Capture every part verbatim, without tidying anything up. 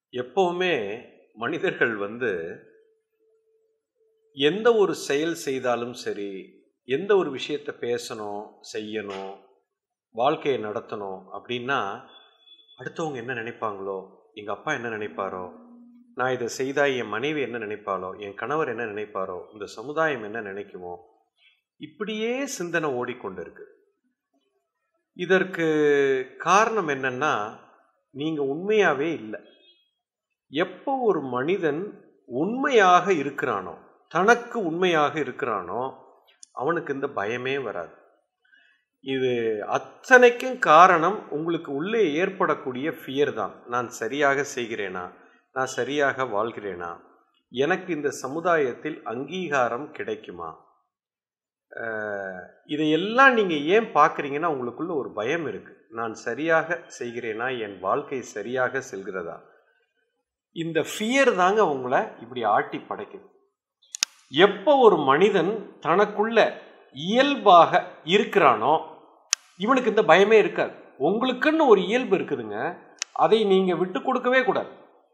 எப்பவுமே மனிதர்கள் வந்து எந்த ஒரு செயல் செய்தாலும் சரி, எந்த ஒரு விஷயத்த பேசணும், செய்யணும், வாழ்க்கையை நடத்தணும் அப்படின்னா, அடுத்தவங்க என்ன நினைப்பாங்களோ, எங்க அப்பா என்ன நினைப்பாரோ, நான் இதை செய்தா என் மனைவி என்ன நினைப்பாளோ, என் கணவர் என்ன நினைப்பாரோ, இந்த சமுதாயம் என்ன நினைக்குமோ, இப்படியே சிந்தனை ஓடிக்கொண்டிருக்கு. இதற்கு காரணம் என்னன்னா, நீங்க உண்மையாவே இல்லை. எப்போ ஒரு மனிதன் உண்மையாக இருக்கிறானோ, தனக்கு உண்மையாக இருக்கிறானோ, அவனுக்கு இந்த பயமே வராது. இது அத்தனைக்கும் காரணம் உங்களுக்கு உள்ளே ஏற்படக்கூடிய ஃபியர் தான். நான் சரியாக செய்கிறேனா, நான் சரியாக வாழ்கிறேனா, எனக்கு இந்த சமுதாயத்தில் அங்கீகாரம் கிடைக்குமா, இதையெல்லாம் நீங்க ஏன் பார்க்குறீங்கன்னா, உங்களுக்குள்ள ஒரு பயம் இருக்கு. நான் சரியாக செய்கிறேனா, என் வாழ்க்கை சரியாக செல்கிறதா, இந்த ஃபியர் தாங்க உங்களை இப்படி ஆட்டி படைக்குது. எப்போ ஒரு மனிதன் தனக்குள்ள இயல்பாக இருக்கிறானோ, இவனுக்கு இந்த பயமே இருக்காது. உங்களுக்குன்னு ஒரு இயல்பு இருக்குதுங்க, அதை நீங்க விட்டு கொடுக்கவே கூடாது.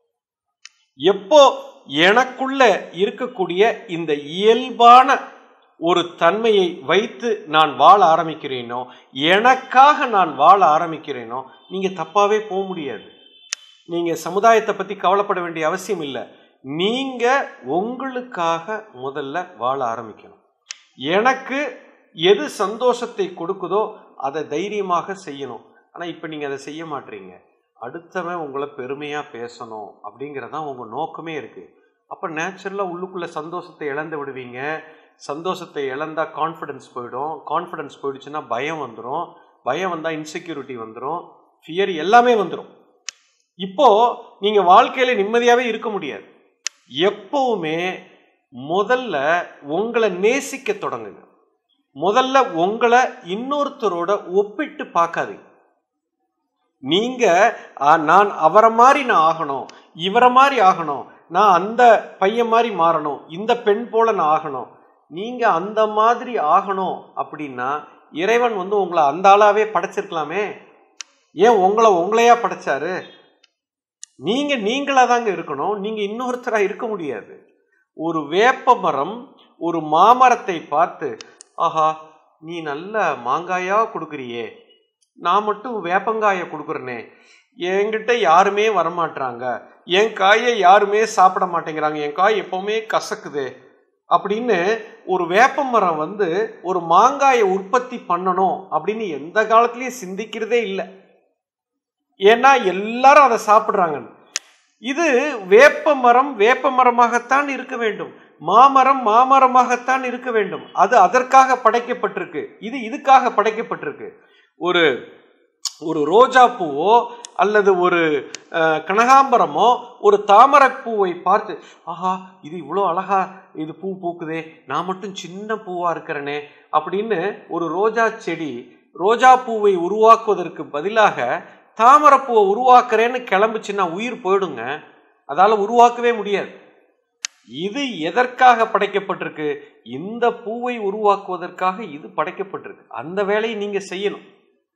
எப்போ எனக்குள்ள இருக்கக்கூடிய இந்த இயல்பான ஒரு தன்மையை வைத்து நான் வாழ ஆரம்பிக்கிறேனோ, எனக்காக நான் வாழ ஆரம்பிக்கிறேனோ, நீங்க தப்பாவே போக முடியாது. நீங்க சமுதாயத்தை பத்தி கவலைப்பட வேண்டிய அவசியம் இல்லை. நீங்க உங்களுக்காக முதல்ல வாழ ஆரம்பிக்கணும். எனக்கு எது சந்தோஷத்தை கொடுக்குதோ அதை தைரியமாக செய்யணும். ஆனா இப்ப நீங்க அதை செய்ய மாட்டீங்க. அடுத்தவன் உங்களை பெருமையா பேசணும் அப்படிங்கறதான் உங்க நோக்கமே இருக்கு. அப்ப நேச்சுரலா உள்ளுக்குள்ள சந்தோஷத்தை இழந்து விடுவீங்க. சந்தோஷத்தை இழந்தா கான்ஃபிடன்ஸ் போயிடும். கான்ஃபிடன்ஸ் போயிடுச்சுன்னா பயம் வந்துடும். பயம் வந்தா இன்செக்யூரிட்டி வந்துடும், ஃபியர் எல்லாமே வந்துடும். இப்போ நீங்க வாழ்க்கையில நிம்மதியாவே இருக்க முடியாது. எப்பவுமே முதல்ல உங்களை நேசிக்க தொடங்குங்க. முதல்ல உங்களை இன்னொருத்தரோட ஒப்பிட்டு பார்க்காதீங்க. நீங்க நான் அவரை மாதிரி நான் ஆகணும், இவரை மாதிரி ஆகணும், நான் அந்த பையன் மாதிரி மாறணும், இந்த பெண் போல நான் ஆகணும். நீங்க அந்த மாதிரி ஆகணும் அப்படின்னா இறைவன் வந்து உங்களை அந்த ஆளாவே படைச்சிருக்கலாமே. ஏன் உங்களை உங்களையா படைச்சாரு? நீங்க நீங்களா தாங்க இருக்கணும். நீங்க இன்னொருத்தரா இருக்க முடியாது. ஒரு வேப்ப மரம் ஒரு மாமரத்தை பார்த்து, ஆஹா நீ நல்ல மாங்காயா கொடுக்குறியே, நான் மட்டும் வேப்பங்காயை கொடுக்குறேனே, என்கிட்ட யாருமே வரமாட்டாங்க, என் காயை யாருமே சாப்பிட மாட்டேங்கிறாங்க, என் காய் எப்பவுமே கசக்குது அப்படின்னு ஒரு வேப்ப மரம் வந்து ஒரு மாங்காயை உற்பத்தி பண்ணணும் அப்படின்னு எந்த காலத்திலயும் சிந்திக்கிறதே இல்லை. ஏன்னா எல்லாரும் அதை சாப்பிடுறாங்க. இது வேப்ப மரம் வேப்ப மரமாகத்தான் இருக்க வேண்டும், மாமரம் மாமரமாகத்தான் இருக்க வேண்டும். அது அதற்காக படைக்கப்பட்டிருக்கு, இது இதுக்காக படைக்கப்பட்டிருக்கு. ஒரு ஒரு ரோஜா பூவோ அல்லது ஒரு கனகாம்பரமோ ஒரு தாமரை பூவை பார்த்து, ஆஹா இது இவ்வளோ அழகா இது பூ பூக்குதே, நான் மட்டும் சின்ன பூவா இருக்கிறேனே அப்படின்னு ஒரு ரோஜா செடி ரோஜா பூவை உருவாக்குவதற்கு பதிலாக தாமரை பூவை உருவாக்குறேன்னு கிளம்புச்சுன்னா உயிர் போயிடுங்க. அதால உருவாக்கவே முடியாது. இது எதற்காக படைக்கப்பட்டிருக்கு? இந்த பூவை உருவாக்குவதற்காக இது படைக்கப்பட்டிருக்கு. அந்த வேலையை நீங்க செய்யணும்.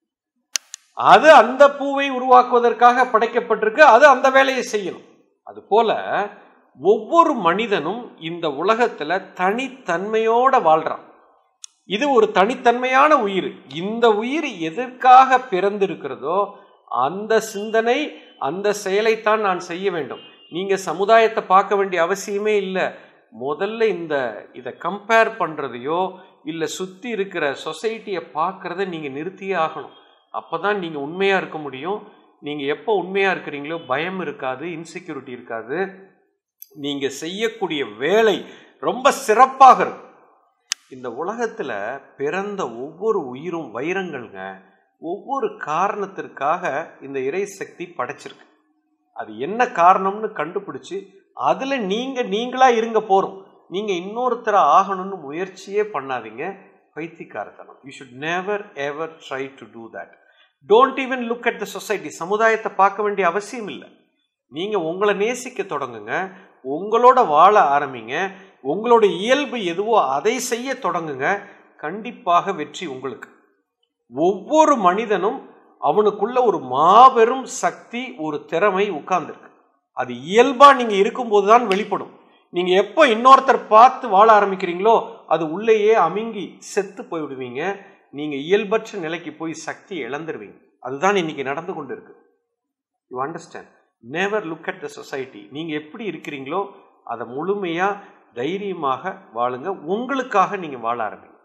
அது அந்த பூவை உருவாக்குவதற்காக படைக்கப்பட்டிருக்கு, அது அந்த வேலையை செய்யணும். அது போல ஒவ்வொரு மனிதனும் இந்த உலகத்துல தனித்தன்மையோட வாழ்றான். இது ஒரு தனித்தன்மையான உயிர். இந்த உயிர் எதற்காக பிறந்திருக்கிறதோ அந்த சிந்தனை அந்த செயலைத்தான் நான் செய்ய வேண்டும். நீங்க சமுதாயத்தை பார்க்க வேண்டிய அவசியமே இல்லை. முதல்ல இந்த இதை கம்பேர் பண்றதையோ இல்லை சுத்தி இருக்கிற சொசைட்டியை பார்க்கறத நீங்க நிறுத்தியே ஆகணும். அப்பதான் நீங்க உண்மையா இருக்க முடியும். நீங்க எப்போ உண்மையா இருக்கிறீங்களோ பயம் இருக்காது, இன்செக்யூரிட்டி இருக்காது. நீங்க செய்யக்கூடிய வேலை ரொம்ப சிறப்பாக இருக்கும். இந்த உலகத்துல பிறந்த ஒவ்வொரு உயிரும் வைரங்கள்ங்க. ஒவ்வொரு காரணத்திற்காக இந்த இறை சக்தி படைச்சிருக்கு. அது என்ன காரணம்னு கண்டுபிடிச்சு அதுல நீங்க நீங்களா இருங்க போறோம். நீங்க இன்னொருத்தர ஆகணும்னு முயற்சியே பண்ணாதீங்க. பைத்தியக்காரத்தனம். You should never ever try to do that. Don't even look at the society. சமுதாயத்தை பார்க்க வேண்டிய அவசியம் இல்லை. நீங்க உங்களை நேசிக்க தொடங்குங்க, உங்களோட வாழ ஆரம்பிங்க, உங்களோட இயல்பு எதுவோ அதை செய்ய தொடங்குங்க. கண்டிப்பாக வெற்றி உங்களுக்கு. ஒவ்வொரு மனிதனும் அவனுக்குள்ள ஒரு மாபெரும் சக்தி, ஒரு திறமை உட்கார்ந்துருக்கு. அது இயல்பா நீங்க இருக்கும்போது தான் வெளிப்படும். நீங்க எப்போ இன்னொருத்தர் பார்த்து வாழ ஆரம்பிக்கிறீங்களோ அது உள்ளேயே அமுங்கி செத்து போய்விடுவீங்க. நீங்க இயல்பற்ற நிலைக்கு போய் சக்தி இழந்துருவீங்க. அதுதான் இன்னைக்கு நடந்து கொண்டு இருக்கு. You understand? Never look at the society. நீங்க எப்படி இருக்கிறீங்களோ அதை முழுமையா தைரியமாக வாழுங்க. உங்களுக்காக நீங்க வாழ ஆரம்பிங்க.